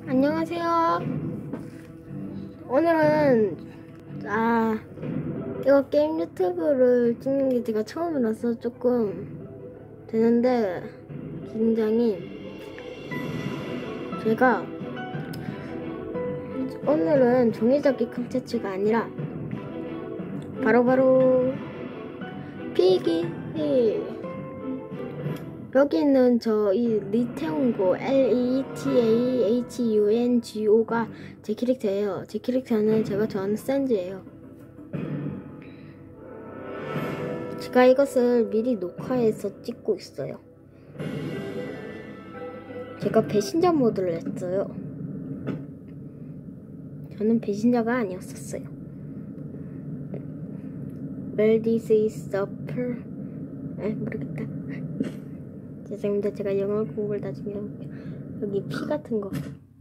안녕하세요. 오늘은 이거 게임 유튜브를 찍는 게 제가 처음이라서 조금 되는데 굉장히 제가 오늘은 종이접기 콘텐츠가 아니라 바로 피기 여기 있는 이 리테온고 LETAHUNGO가 제 캐릭터예요. 제 캐릭터는 제가 좋아하는 샌즈예요. 제가 이것을 미리 녹화해서 찍고 있어요. 제가 배신자 모드를 했어요. 저는 배신자가 아니었었어요. Well, this is the 모르겠다. 죄송합니다. 제가 영어 공부를 나중에 해볼게요. 여기 피 같은 거.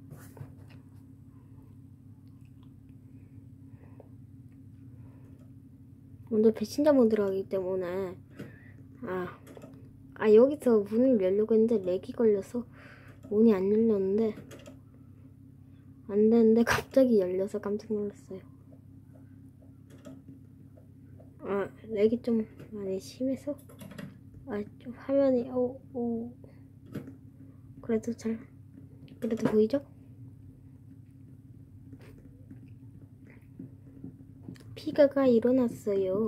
먼저 배신자 모드로 하기 때문에 여기서 문을 열려고 했는데 렉이 걸려서 문이 안 열렸는데 안 되는데 갑자기 열려서 깜짝 놀랐어요. 렉이 좀 많이 심해서 좀 화면이 그래도 보이죠? 피가가 일어났어요.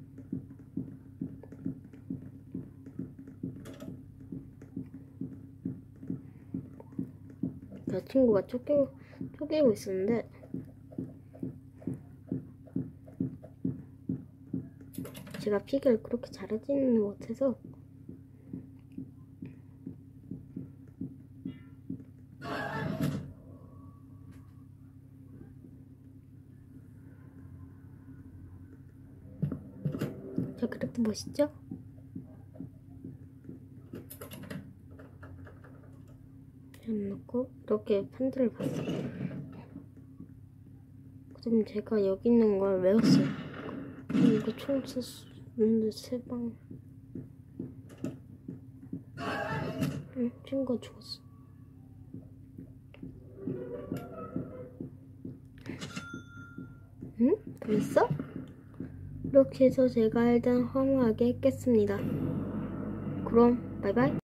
저 친구가 쪼개고 있었는데 제가 피기를 그렇게 잘하지는 못해서 저 그렇게 멋있죠? 놓고 이렇게 팬들을 봤어요. 그럼 제가 여기 있는 걸 외웠어요. 이거 총 썼는데 3방. 친구가 죽었어. 벌써? 이렇게 해서 제가 일단 허무하게 했겠습니다. 그럼 바이바이.